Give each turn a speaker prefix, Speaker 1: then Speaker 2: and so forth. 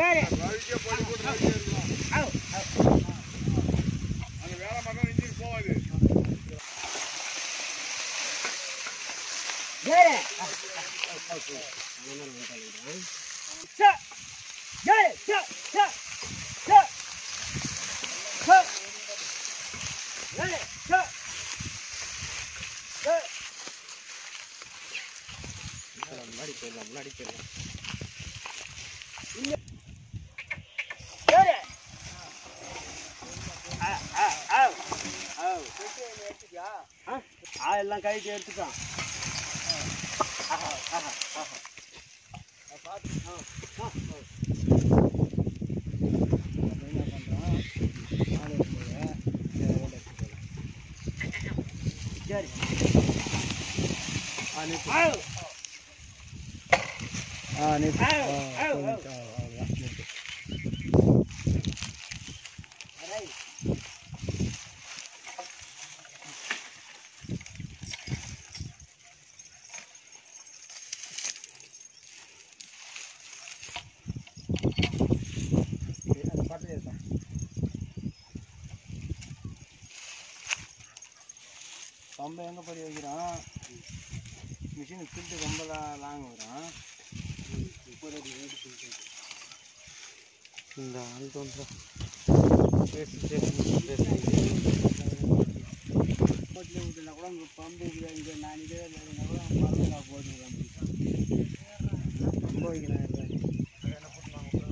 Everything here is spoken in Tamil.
Speaker 1: சரி
Speaker 2: ரவிக்கே போட்டு போட்டு ரவிக்கே இருக்கலாம். அந்த வேலை மட்டும் இன்ஜின் போவாது.
Speaker 1: சரி முன்னாடி போயிடலாம் எல்லாம் கைட்டு எடுத்துட்டான் சரி ரொம்ப எங்கே படி வைக்கிறான் மிஷின் ஃபில்ட்டு ரொம்ப லாங் வரும் இந்த ஆள் தோன்ற போட்டில் விட்டுனா கூட இங்கே பம்பு இங்கே நான் இதே இல்லைன்னா கூட பரவாயில்ல போட்டு ரொம்ப வைக்கிறேன்